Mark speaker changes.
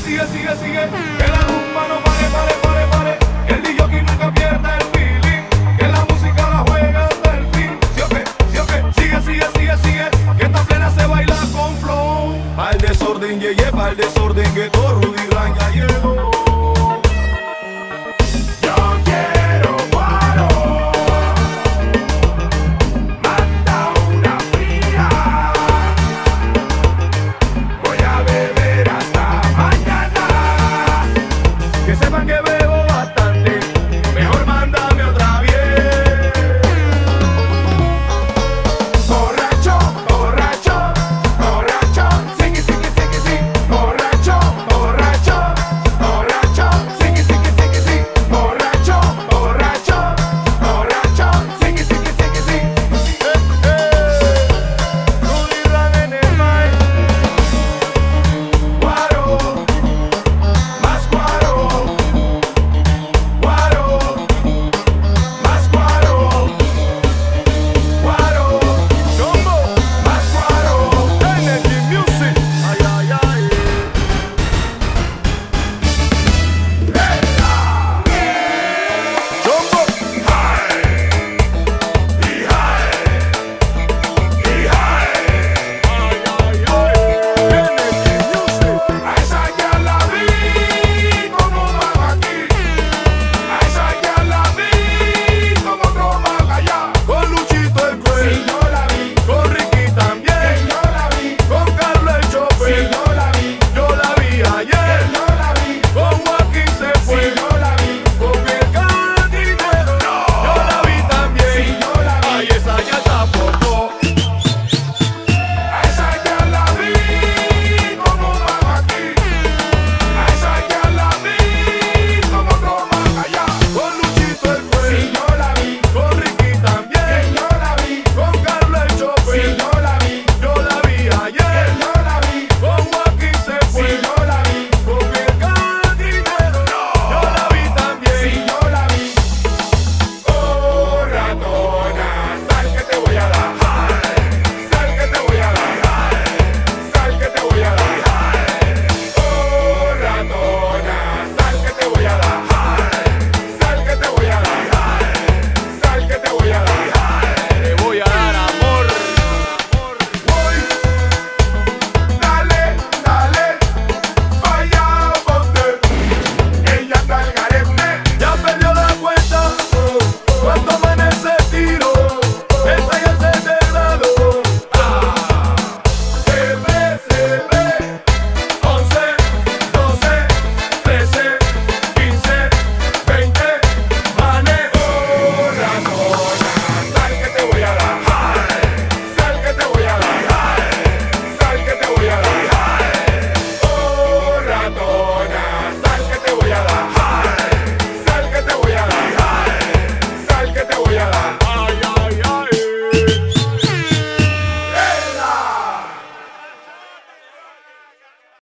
Speaker 1: sigue, que la rumba no pare, que el DJ nunca pierda el feeling, que la música la juega hasta el fin. Sí o qué, sigue, que esta plena se baila con flow. Pa'l desorden, pa'l desorden, que todo Rudy Ran ya llegó.